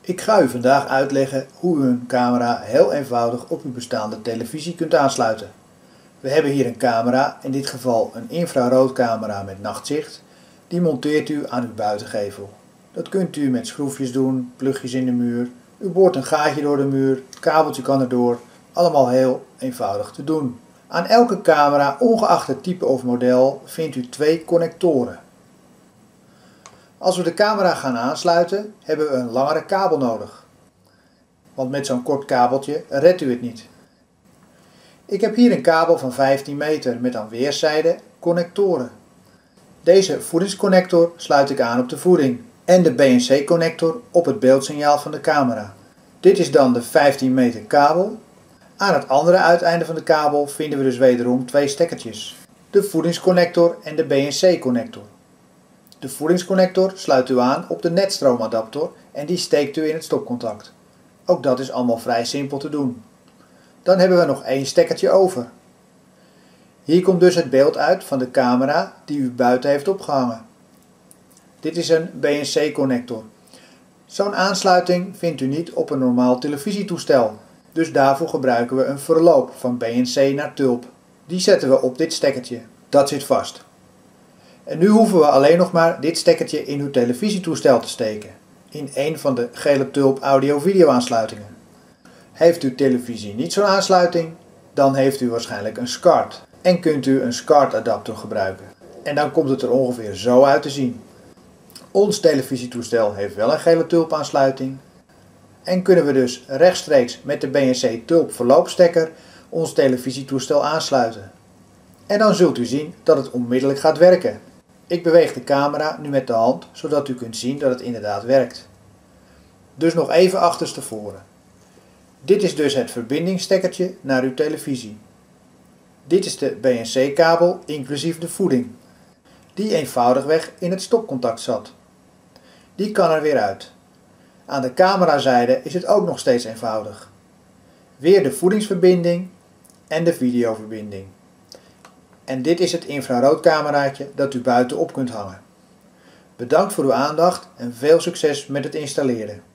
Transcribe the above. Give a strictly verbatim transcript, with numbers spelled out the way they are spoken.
Ik ga u vandaag uitleggen hoe u een camera heel eenvoudig op uw bestaande televisie kunt aansluiten. We hebben hier een camera, in dit geval een infraroodcamera met nachtzicht. Die monteert u aan uw buitengevel. Dat kunt u met schroefjes doen, plugjes in de muur. U boort een gaatje door de muur, het kabeltje kan erdoor. Allemaal heel eenvoudig te doen. Aan elke camera, ongeacht het type of model, vindt u twee connectoren. Als we de camera gaan aansluiten, hebben we een langere kabel nodig. Want met zo'n kort kabeltje redt u het niet. Ik heb hier een kabel van vijftien meter met aan weerszijden connectoren. Deze voedingsconnector sluit ik aan op de voeding en de B N C connector op het beeldsignaal van de camera. Dit is dan de vijftien meter kabel. Aan het andere uiteinde van de kabel vinden we dus wederom twee stekkertjes. De voedingsconnector en de B N C connector. De voedingsconnector sluit u aan op de netstroomadapter en die steekt u in het stopcontact. Ook dat is allemaal vrij simpel te doen. Dan hebben we nog één stekkertje over. Hier komt dus het beeld uit van de camera die u buiten heeft opgehangen. Dit is een B N C connector. Zo'n aansluiting vindt u niet op een normaal televisietoestel. Dus daarvoor gebruiken we een verloop van B N C naar tulp. Die zetten we op dit stekkertje. Dat zit vast. En nu hoeven we alleen nog maar dit stekkertje in uw televisietoestel te steken. In een van de gele tulp audio-video aansluitingen. Heeft uw televisie niet zo'n aansluiting, dan heeft u waarschijnlijk een SCART. En kunt u een SCART adapter gebruiken. En dan komt het er ongeveer zo uit te zien. Ons televisietoestel heeft wel een gele tulp aansluiting. En kunnen we dus rechtstreeks met de B N C tulp verloopstekker ons televisietoestel aansluiten. En dan zult u zien dat het onmiddellijk gaat werken. Ik beweeg de camera nu met de hand, zodat u kunt zien dat het inderdaad werkt. Dus nog even achterstevoren. Dit is dus het verbindingsstekkertje naar uw televisie. Dit is de B N C kabel inclusief de voeding, die eenvoudigweg in het stopcontact zat. Die kan er weer uit. Aan de camerazijde is het ook nog steeds eenvoudig. Weer de voedingsverbinding en de videoverbinding. En dit is het infraroodcameraatje dat u buiten op kunt hangen. Bedankt voor uw aandacht en veel succes met het installeren.